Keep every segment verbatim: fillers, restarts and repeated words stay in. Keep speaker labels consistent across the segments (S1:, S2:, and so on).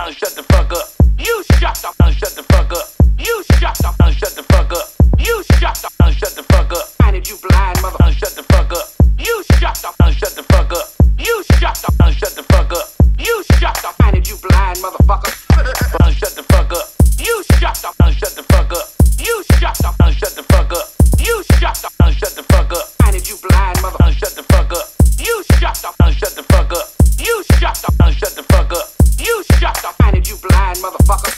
S1: shut the fuck up. You shut up and shut the fuck up. You shut up and shut the fuck up. You shut up and shut the fuck up. And if you blind mother and shut the fuck up. You shut up and shut the fuck up. You shut up and shut the fuck up. You shut up and if you blind motherfucker and shut the fuck up. You shut up and shut the fuck up. You shut up and shut the fuck up. You shut up and shut the fuck up. And if you blind mother and shut the fuck up. You shut up and shut the fuck up. You shut up and shut the fuck up. You shut up and if you blind motherfucker.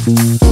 S1: Thank